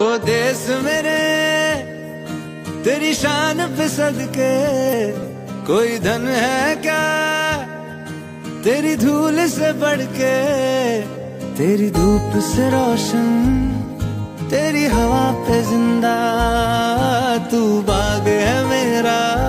ओ देश मेरे तेरी शान पे सदके, कोई धन है क्या तेरी धूल से बढ़ के। तेरी धूप से रोशन, तेरी हवा पे जिंदा, तू बाग है मेरा।